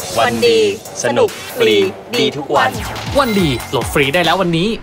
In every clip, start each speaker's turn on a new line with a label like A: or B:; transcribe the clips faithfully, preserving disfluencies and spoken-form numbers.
A: วันดีสนุกฟรีดีทุกวัน
B: วันดีโหลดฟรีได้แล้ววันนี้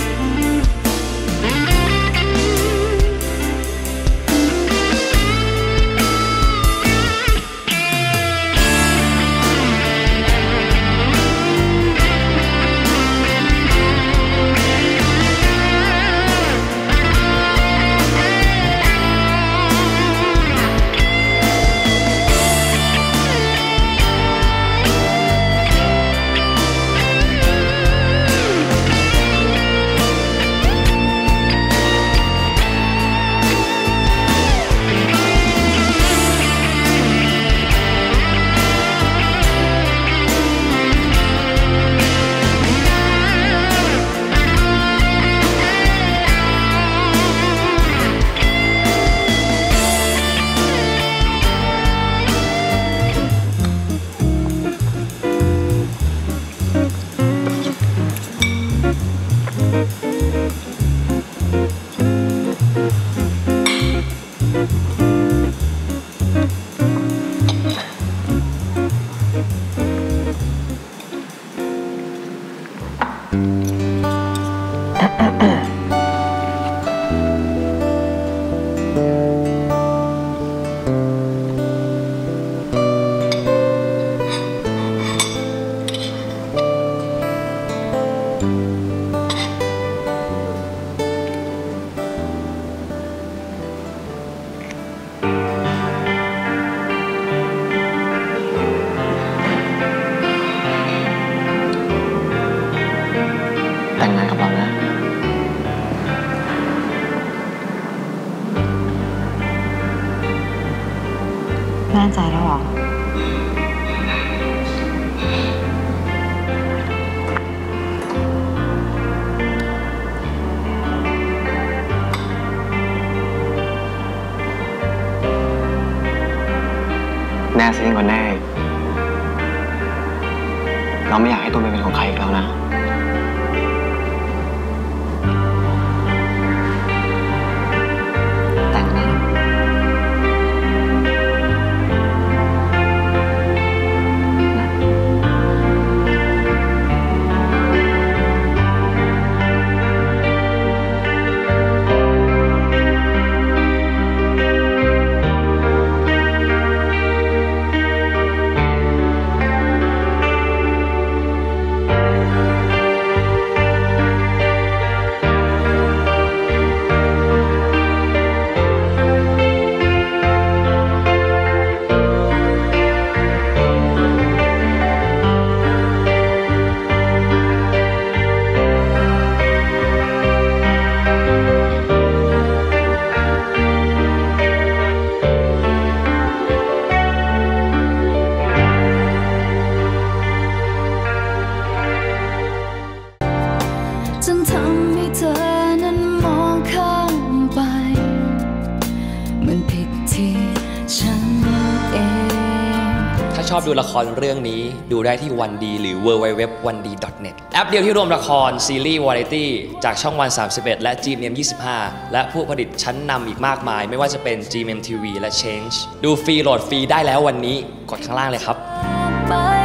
C: แต่งงานกับเรานะแน่ใจแล้วเหรอแน่ซะยิ่งกว่าแน่เราไม่อยากให้ตัวเป็นของใครอีกแล้วนะ
D: จนทำให้เธอนั้นมองข้ามไปมันผิดที่ฉันเอง
B: ถ้าชอบดูละครเรื่องนี้ดูได้ที่วันดีหรือ ดับเบิลยู ดับเบิลยู ดับเบิลยู ดอท วันดี ดอท เน็ต แอปเดียวที่รวมละครซีรีส์วาไรตี้จากช่องวันสามสิบเอ็ดและ จี เอ็ม เอ็ม ยี่สิบห้าและผู้ผลิตชั้นนำอีกมากมายไม่ว่าจะเป็น จี เอ็ม เอ็ม ที วี และ Change ดูฟรีโหลดฟรีได้แล้ววันนี้กดข้างล่างเลยครับ